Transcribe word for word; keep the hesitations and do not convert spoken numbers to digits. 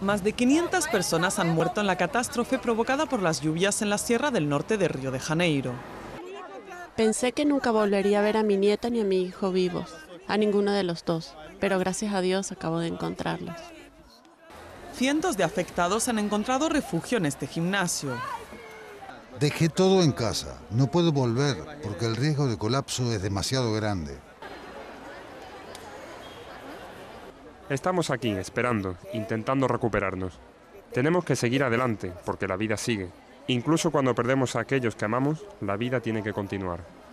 Más de quinientas personas han muerto en la catástrofe provocada por las lluvias en la sierra del norte de Río de Janeiro. Pensé que nunca volvería a ver a mi nieta ni a mi hijo vivos, a ninguno de los dos, pero gracias a Dios acabo de encontrarlos. Cientos de afectados han encontrado refugio en este gimnasio. Dejé todo en casa, no puedo volver porque el riesgo de colapso es demasiado grande. Estamos aquí, esperando, intentando recuperarnos. Tenemos que seguir adelante, porque la vida sigue. Incluso cuando perdemos a aquellos que amamos, la vida tiene que continuar.